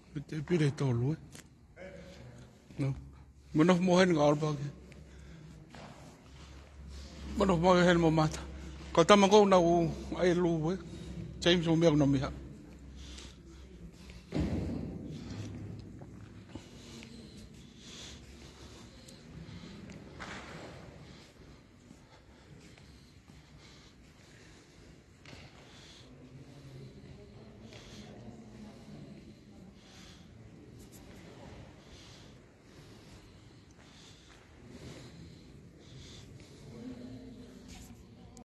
Te pire tolu. No. Mana mohen ngalba ke. Mana mohen mo mata. Ko tama ko na u ai lu we. James o me no mi ha.